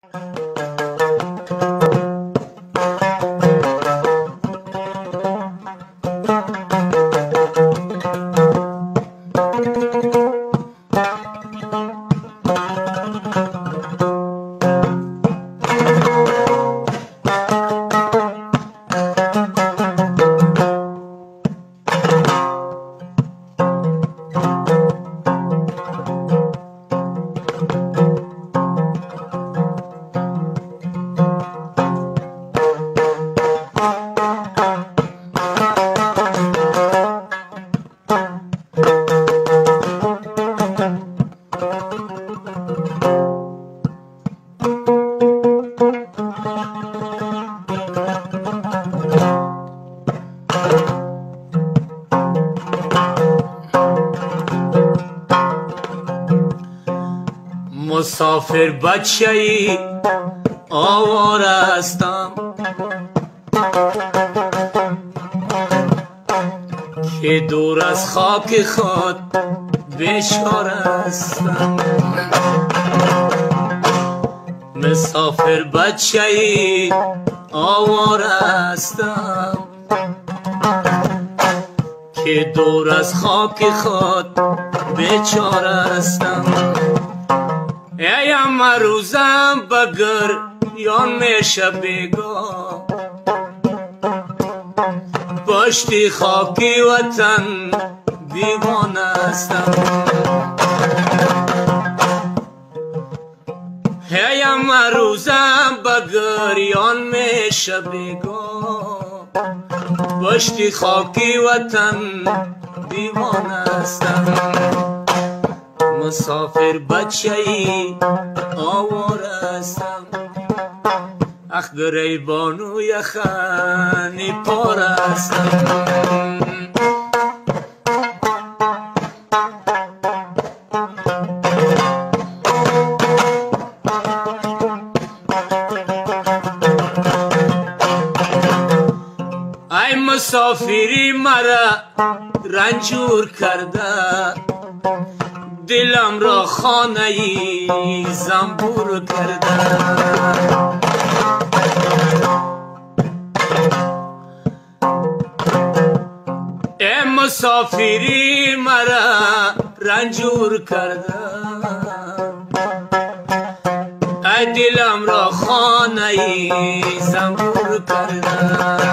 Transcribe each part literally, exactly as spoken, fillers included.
مسافر بچه ای آواره هستم که دور از خاک خود بیچاره هستم. مسافر بچه ای آواره هستم که دور از خاک خود بیچاره هستم. ایم روزم بگر یا میشه بیگاه پشتی خاکی وطن دیوانه هستم. ایم روزم بگر یا میشه بیگاه پشتی خاکی وطن دیوانه هستم. مسافر بچه ای آواره هستم اخ گریبان و یخنی پاره هستم. ای مسافری مرا رنجور کرده دلم را خانه ای زنبور کرده. ای مسافری مرا رنجور کرده ای دلم را خانه ای زنبور کرده.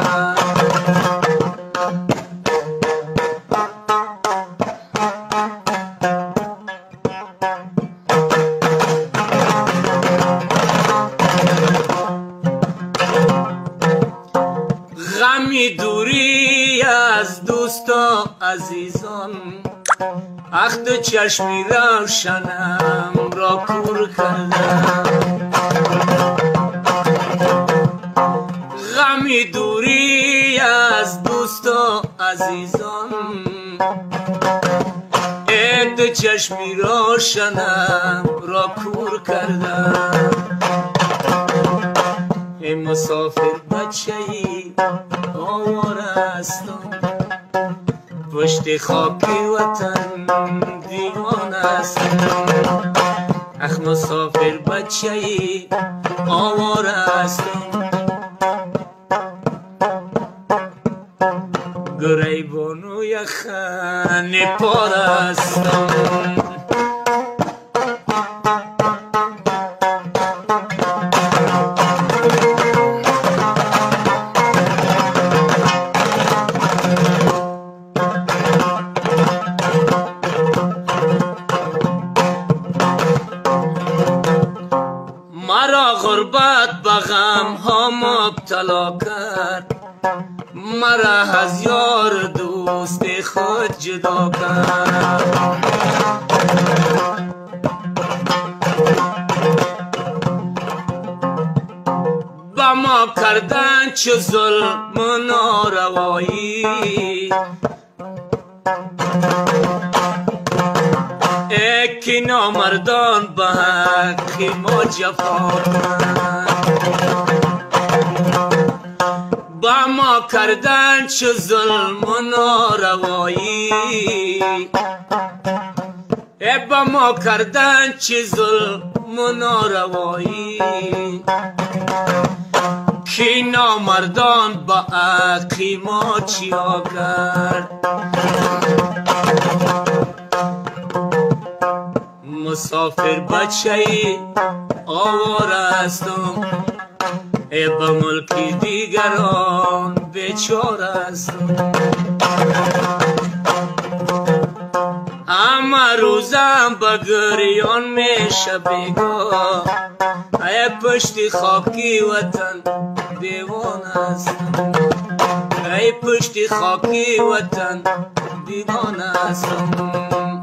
غمی دوری از دوست و عزیزان اخت چشمی روشنم را کور کردم. غمی دوری از دوست و عزیزان اخت چشمی روشنم را کور کردم. ای مسافر بچه ای آواره هستم پشت خاکی وطن دیوانه هستم. اخ مسافر بچه ای آواره هستم گریبان و یخنی پاره هستم. مرا غربت به غم ها مبتلا کرد مرا از یار دوست خود جدا کرد. با ما کردن چه ظلم و ناروایی اکی نامردان به حقی ما جفا با ما کردن چه ظلم و ناروایی با ما کردن چه ظلم و ناروایی ای نامردان با عقی ما چیا کرد مسافر بچه ای آواره هستم ای به ملک دیگران بیچاره هستم اما روزم به گریان میشه بیگاه ای پشت خاکی وطن دیوانه هستم ای پشت خاکی وطن دیوانه هستم